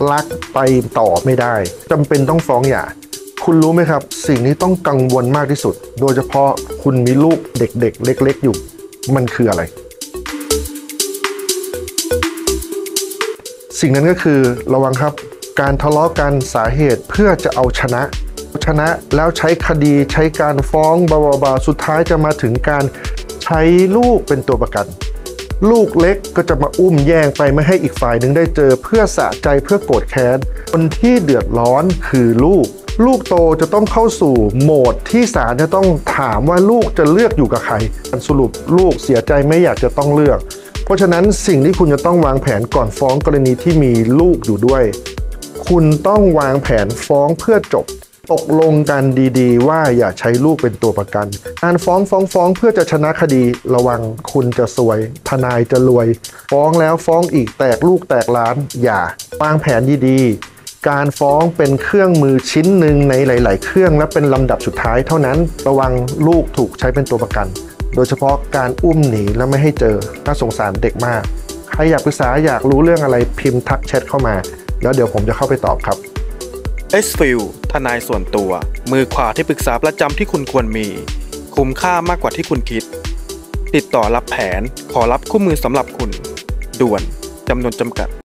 รักไปต่อไม่ได้จำเป็นต้องฟ้องหย่าคุณรู้ไหมครับสิ่งนี้ต้องกังวลมากที่สุดโดยเฉพาะคุณมีลูกเด็กๆเล็กๆอยู่มันคืออะไรสิ่งนั้นก็คือระวังครับการทะเลาะกันสาเหตุเพื่อจะเอาชนะแล้วใช้คดีใช้การฟ้องบาสุดท้ายจะมาถึงการใช้ลูกเป็นตัวประกันลูกเล็กก็จะมาอุ้มแย่งไปไม่ให้อีกฝ่ายหนึ่งได้เจอเพื่อสะใจเพื่อโกรธแค้นคนที่เดือดร้อนคือลูกโตจะต้องเข้าสู่โหมดที่ศาลจะต้องถามว่าลูกจะเลือกอยู่กับใครสรุปลูกเสียใจไม่อยากจะต้องเลือกเพราะฉะนั้นสิ่งที่คุณจะต้องวางแผนก่อนฟ้องกรณีที่มีลูกอยู่ด้วยคุณต้องวางแผนฟ้องเพื่อจบตกลงกันดีๆว่าอย่าใช้ลูกเป็นตัวประกันการฟ้องเพื่อจะชนะคดีระวังคุณจะซวยทนายจะรวยฟ้องแล้วฟ้องอีกแตกลูกแตกล้านอย่าวางแผนดีๆการฟ้องเป็นเครื่องมือชิ้นหนึ่งในหลายๆเครื่องและเป็นลำดับสุดท้ายเท่านั้นระวังลูกถูกใช้เป็นตัวประกันโดยเฉพาะการอุ้มหนีแล้วไม่ให้เจอน่าสงสารเด็กมากใครอยากปรึกษาอยากรู้เรื่องอะไรพิมพ์ทักแชทเข้ามาแล้วเดี๋ยวผมจะเข้าไปตอบครับ Xfield ทนายส่วนตัวมือขวาที่ปรึกษาประจำที่คุณควรมีคุ้มค่ามากกว่าที่คุณคิดติดต่อรับแผนขอรับคู่มือสำหรับคุณด่วนจำนวนจำกัด